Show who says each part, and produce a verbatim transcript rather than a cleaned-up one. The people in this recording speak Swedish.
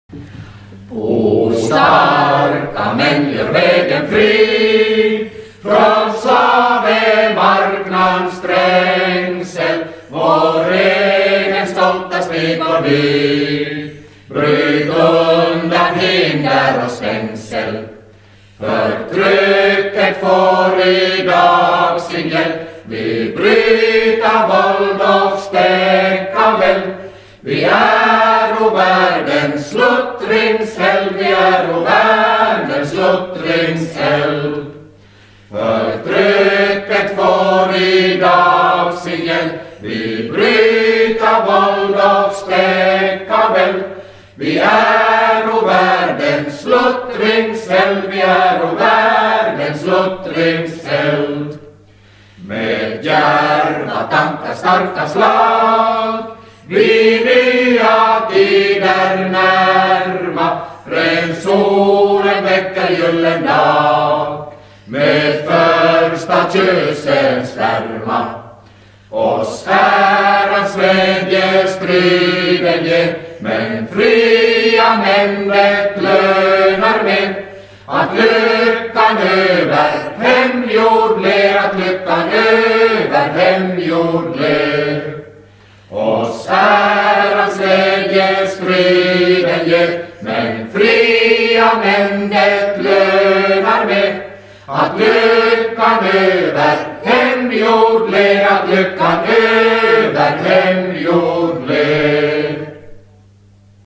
Speaker 1: O starka män, gör vägen fri från slavemarknadens trängsel. Vår egen stolta strid går vi. Bryt undan hinder och stängsel. Förtrycket får idag sin hjälp. Vi bryter våld och stäcka väl. Vi är o världens sluttringseld, vi är o världens sluttringseld. Förtrycket får idag sin hjälp. Vi bryter våld och stäcka väl. Vi är o världens sluttringseld, vi är o världens sluttringseld. Med djärva tankar starka slag vi nya tider närma. Ren solen väcker gyllen dag med första ljusens värma. Oss ärans glädje striden ger, men fria män det lönar med. Att lyckan över hemjord ler, att lyckan över hemjord ler. Oss ärans glädje striden ger, men fria män det lönar med. Att lyckan över hemjord ler, att lyckan över hemjord